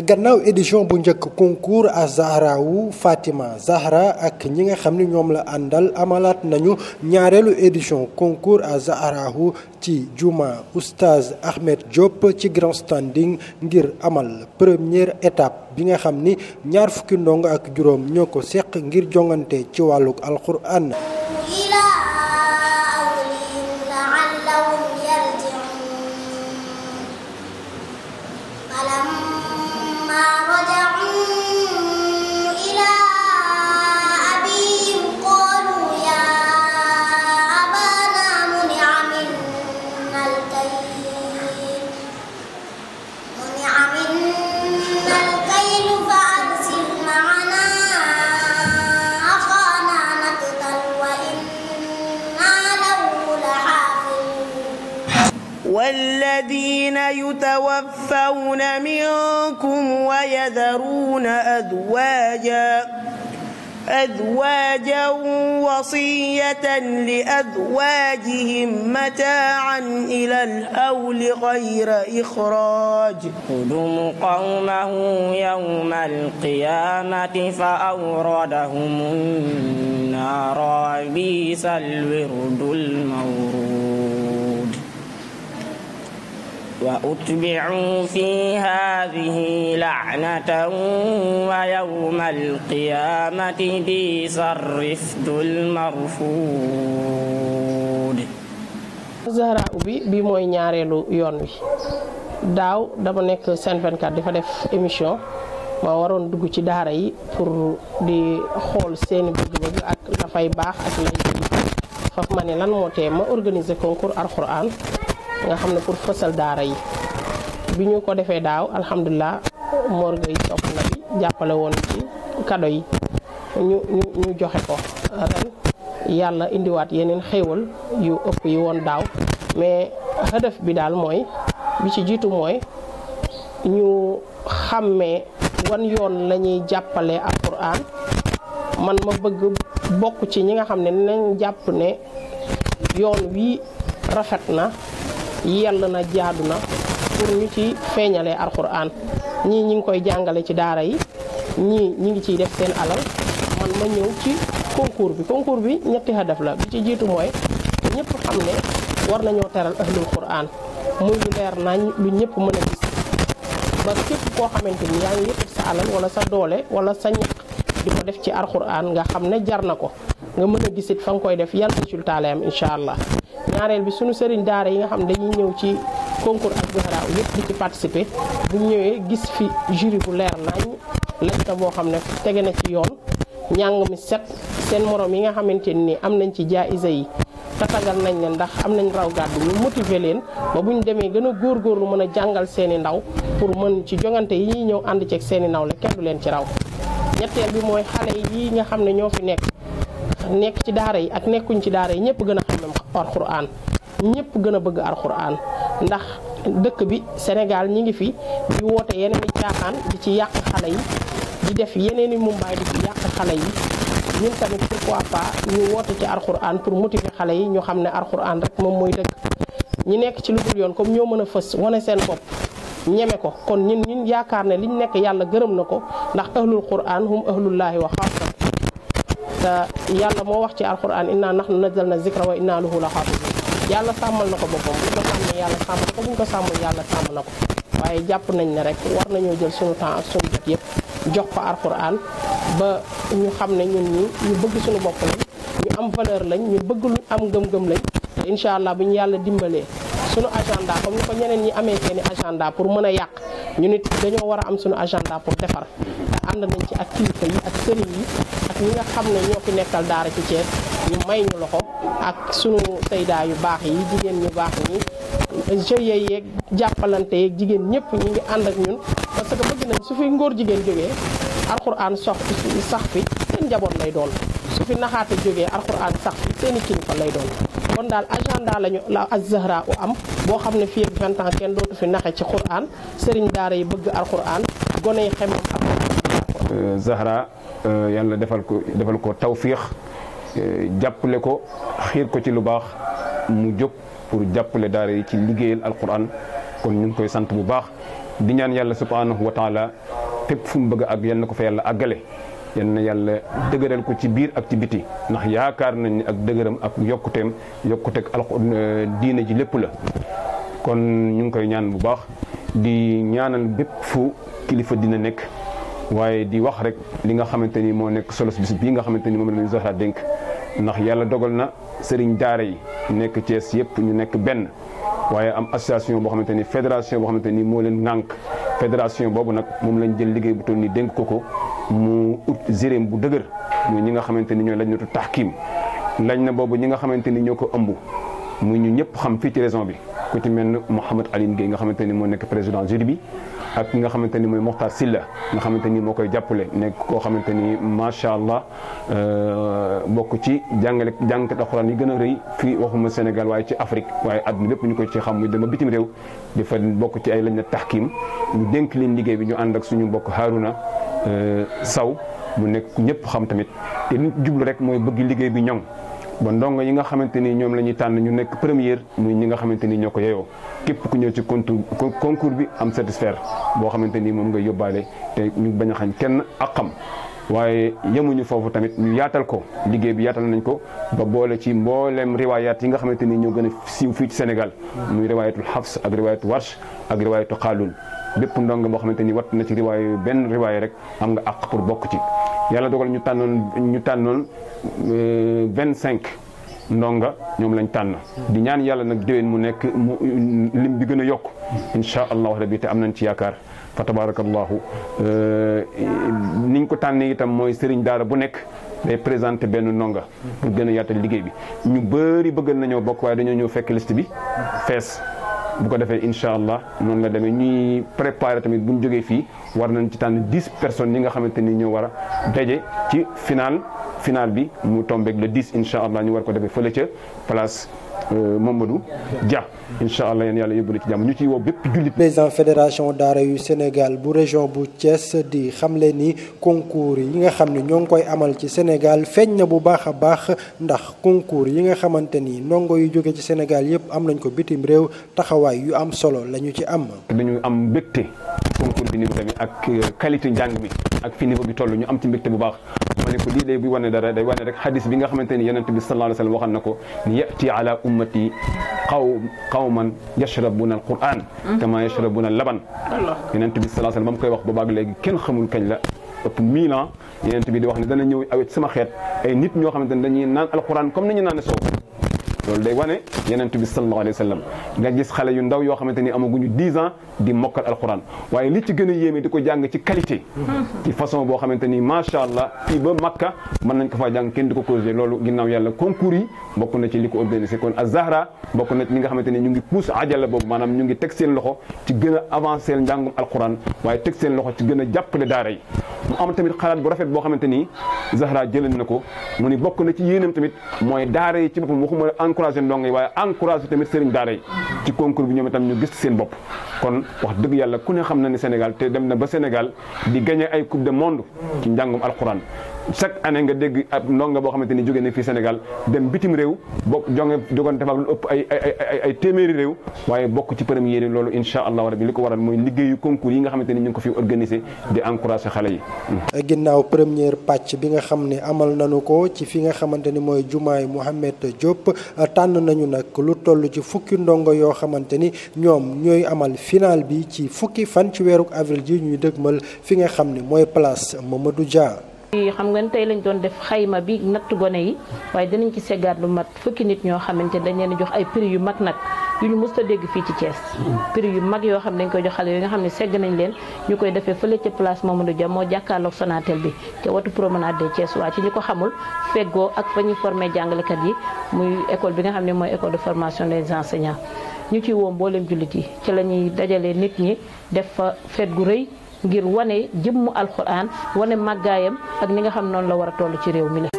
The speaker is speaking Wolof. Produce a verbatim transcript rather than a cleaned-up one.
gannaaw édition bu njëkk concours Az-Zahra wu Fatima Zahra ak ñi nga xam ne ñoom la àndal amalaat nañu ñaareelu édition concours Az-Zahra wu ci juma Oustaz Ahmed Diop ci grand standing ngir amal première étape bi nga xam ni ñaar fukki ndongo ak juróom ñoo ko seq ngir jongante ci wàllug alquran. والذين يتوفون منكم ويذرون أزواجا أزواجا وصية لأزواجهم متاعا إلى الحول غير إخراج يخدم قومه يوم القيامة فأوردهم النار بئس الورد المورود وأتبعوا في هذه لعنة ويوم القيامة بئس الرفد المرفود. Zahra bi bi mooy ñaareelu yoon wi daaw dama nekk Sen vingt-quatre di fa def émission ma waroon dugg ci daara yi pour di xool seeni bëgg-bëgg ak la fay baax ak lay faf ma ne lan moo tee ma organiser concours alquran nga xam ne pour fësal daara yi bi ñu ko defee daaw alhamdulilah Mor Gueye sopp na bi jàppale woon ci kado yi ñu ñu ñu joxe ko ren yàlla indiwaat yeneen xéewal yu ëpp yi woon daaw mais hëdëf bi daal mooy bi ci jiitu mooy ñu xàmmee wan yoon la ñuy jàppale alquran man ma bëgg bokk ci ñi nga xam ne nañ jàpp ne yoon wi rafet na yell na jaadu na pour ñu ci feeñalee alxuraan ñii ñi ngi koy jàngale ci daara yi ñii ñi ngi ciy def seen alal man ma ñëw ci concours bi concours bi ñetti hadaf la bi ci jiitu mooy ñëpp xam ne war nañoo teral ahlul quraan muy lu leer nañ lu ñëpp mën a gis ba képp koo xamante ni yaa ngi yëkkat sa alal wala sa doole wala sa ñaq di ko def ci alxuraan nga xam ne jar na ko nga mën a gisit fa nga koy def yan résultat lay am incha allah. ñaareel bi sunu sëriñ daara yi nga xam dañuy ñëw ci concours Az-Zahra yëpp di ci participer bu ñëwee gis fi jury bu leer nañ lañta boo xam ne tege na ci yoon njàng mi set seen morom yi nga xamante ni am nañ ci jaayisa yi tatagal nañ leen ndax am nañ raw gàddu ñu motiver leen ba bu ñu demee gën a góorgóorlu mën a jàngal seeni ndaw pour mën ci jongante yi ñuy ñëw ànd ceeg seeni ndaw la kenn du leen ci raw. ñetteel bi mooy xale yi nga xam ne ñoo fi nekk nekk ci daara yi ak nekkuñ ci daara yi ñëpp gën a xam ne alxuraan ñëpp gën a bëgg alxuraan ndax dëkk bi Sénégal ñi ngi fi di woote yeneen i caaxaan di ci yàq xale yi di def yeneen i mumbaay di ci yàq xale yi ñun tamit pourquoi pas ñu woote ci alxuraan pour motiver xale yi ñu xam ne alxuraan rek moom mooy dëgg ñi nekk ci lu dul yoon comme ñoo mën a fës wane seen bopp ñeme ko kon ñun ñun yaakaar ne liñ nekk yàlla gërëm na ko ndax ahlul quraan hum ahlullaahi wa xaasatan te yàlla moo wax ci alquran inna nahnu nazzalna zikra wa inna lahu la xaafizun yàlla sàmmal na ko boppam bu ko sàmmee yàlla sàmm na ko bu ñu ko sàmmul yàlla sàmm na ko waaye jàpp nañ ne rek war nañoo jël suñu temps ak suñu jot yëpp jox ko alquran ba ñu xam ne ñun ñi ñu bëgg suñu bopp lañ ñu am valeur lañ ñu bëgg lu am ngëm-ngëm lañ te incha allah bu ñu yàlla dimbalee suñu agenda comme ni ko ñeneen ñi amee seeni agenda pour mën a yàq ñu nit dañoo war a am suñu agenda pour defar te ànd nañ ci ak kilifa yi ak sëriñ yi ak ñi nga xam ne ñoo fi nekkal daara ci Thiès ñu may ñu loxo ak sunu saydaa yu baax yi jigéen ñu baax ñi jeunes yeeg jàppalante yeeg jigéen ñëpp ñu ngi ànd ak ñun parce que bëgg nañ su fi ngóor jigéen jógee alxuraan sox sax fi seen njaboot lay doon su fi naxaate jógee alxuraan sax fi seeni kilifa lay doon kon daal agenda lañu la Az-Zahra u am boo xam ne fii ak vingt ans kenn dootu fi naxe ci Qur'an sëriñ daara yi bëgg alxuraan gone yi xemam ak Zahra yàlla defal ko defal ko tawfiix jàppale ko xiir ko ci lu baax mu jóg pour jàppale daara yi ci liggéeyal alquran kon ñu ngi koy sant bu baax di ñaan yàlla subhanahu wa taala fépp fu mu bëgg ak yal na ko fa yàlla àggale yal na yàlla dëgëral ko ci biir ak ci biti ndax yaakaar nañ ne ak dëgëram ak yokkuteem yokkuteeg alxuraan diine ji lépp la. kon ñu ngi koy ñaan bu baax di ñaanal bépp fu kilifa dina nekk waaye di wax rek li nga xamante ni moo nekk solo bis bii nga xamante ni moom la ñu Zahra dénk ndax yàlla dogal na sëriñ daara yi nekk Thiès yëpp ñu nekk benn waaye am association boo xamante ni fédération boo xamante ni moo leen ŋànk fédération boobu nag moom lañ jël liggéey bu toll nii dénk ko ko mu ut zéréem bu dëgër muy ñi nga xamante ni ñooy lañ natu taxkiim lañ na boobu ñi nga xamante ni ñoo ko ëmb muy ñu ñëpp xam fii ci région bi ku ci mel ne Mouhamed Aline Gueye nga xamante ni moo nekk président jury bi ak ki nga xamante ni mooy Mokhtar Silla nga xamante ni moo koy jàppale nekk koo xamante ni macha allah bokk ci jàngale jàngkat alxuraan yi gën a rëy fii waxuma Sénégal waaye ci Afrique waaye àdduna lépp ñu koy ci xam muy dama bitim réew di fa bokk ci ay lañ na taxkiim ñu dénk leen liggéey bi ñu ànd ak suñu mbokk Harouna Saw mu nekk ñëpp xam tamit te li jublu rek mooy bëgg liggéey bi ñoŋ ba ndongo yi nga xamante ni ñoom la ñuy tànn ñu nekk première muy ñi nga xamante ni ñoo ko yeyoo képp ku ñëw ci concours bi am satisfaire boo xamante ni moom nga yóbbaale te ñu bañ a xañ kenn ak xam waaye yemuñu foofu tamit ñu yaatal ko liggéey bi yaatal nañ ko ba boole ci mbooleem riwaayaat yi nga xamante ni ñoo gën a siiw fii ci Sénégal muy riwaayatul Hafs ak riwaayatul Warsh ak riwaayatu Xaalun bépp ndongo boo xamante ni wat na ci riwaay benn riwaay rek am nga àq pour bokk ci yàlla dogal ñu tànnoon ñu tànnoon vingt cinq ndonga ñoom lañ tànn di ñaan yàlla nag déwén mu nekk mu lim bi gën a yokk insha allahu rabbi te am nañ ci yaakaar fa tabarakallahu niñ ko tànnee itam mooy sëriñ daara bu nekk day présenté benn ndonga pour gën a yaatal liggéey bi ñu bëri bëggal nañoo bokk waaye dañoo ñëw fekk liste bi fees bu ko defee incha allah noonu la demee ñuy préparé tamit bu ñu jógee fii war nañ ci tànn dix personnes yi nga xamante ni ñoo war a daje ci final final bi mu tombeeg le dix incha allah ñu war ko defee fële ca place Mamadou Dia incha allah yéen yàlla yóbbu na ci jàmm ñu ciy woo bépp jullit. président fédération daara yu Sénégal bu région bu Thiès di xamle ni concours yi nga xam ne ñoo ngi koy amal ci Sénégal feeñ na bu baax a baax ndax concours yi nga xamante ni ndongo yu jóge ci Sénégal yëpp am nañ ko bitim réew taxawaay yu am solo la ñu ci am. dañu am mbégte concours bi ni mu demee ak qualité njàng mi ak fi niveau bi toll ñu am ci mbégte bu baax. ma ne ko lii day buy wane dara day wane rek xadis bi nga xamante ni yonent bi sallallahu alayhi wa sallam waxal na ko ni yati ala ummati qaw qawman yashrabuna alquran kama yashrabuna allaban yonent bi sallallahu alayhi wa sallam ba mu koy wax boobaag léegi kenn xamul kañ la ëpp mille ans yonent bi di wax ne dana ñëw awet sama xeet ay nit ñoo xamante ne dañuy naan alquran comme ni ñu naan soow loolu day wane yonent bi sallallahu alayhi wa sallam nga gis xale yu ndaw yoo xamante ni amaguñu dix ans di mokkal alquran waaye li ci gën a yéeme di ko jàng ci qualité ci façon boo xamante ni macha allah fii ba Makka mën nañ ko faa jàng kenn di ko causé loolu ginnaaw yàlla concours yi bokk na ci li ko organisé kon Az-Zahra bokk na ci ñi nga xamante ni ñu ngi pousse ajala boobu maanaam ñu ngi teg seen loxo ci gën a avancé njàngum alquran waaye teg seen loxo ci gën a jàppale daara yi mu am tamit xalaat bu rafet boo xamante ni Zahra jëlan na ko mu ni bokk na ci yéenam tamit mooy daara yi ci boppam waxuma encouragé ndongo yi waaye encouragé tamit sëriñ daara yi ci concours bi ñoom itam ñu gis seen bopp kon wax dëgg yàlla ku ne xam na ne Sénégal te dem na ba Sénégal di gagné ay coupe de monde ci njàngum alquran chaque année nga dégg ab ndonga boo xamante ni jóge na fii Sénégal dem bitim réew bokk jonge jogoon defak lu ëpp ay ay ay ay téeméeri réew waaye bokk ci première yi loolu incha allah rabbi li ko waral mooy liggéeyu concours yi nga xamante ni ñu ngi ko fi organisé di encouragé xale yi. ginnaaw première pàcc bi nga xam ne amal nañu ko ci fi nga xamante ni mooy jumaay Mouhamed Diop tànn nañu nag lu toll ci fukki ndongo yoo xamante ni ñoom ñooy amal final bi ci fukki fan ci weeru avril ji ñuy dëgmal fi nga xam ne mooy place Mamadou Dia. xam nga tey lañ doon def xayma bi natt gone yi waaye dinañ ci seggaat lu mat fukki nit ñoo xamante dañ leen jox ay prix yu mag nag yu ñu mës a dégg fii ci Thiès prix yu mag yoo xam ne dañ koy jox xale yi nga xam ne segg nañ leen ñu koy defee fële ca place Mamadou Dia moo jàkkaarloog Sonatel bi ca watu promenade de Thiès waa ci ñi ko xamul feggoo ak fa ñuy formé jàngalekat yi muy école bi nga xam ne mooy école de formation des enseignants ñu ci woo mboolem jullit yi ci la ñuy dajalee nit ñi def fa fête gu rëy ngir wane jëmmu alxuraan wane màggaayam ak ni nga xam noonu la war a toll ci réew mi la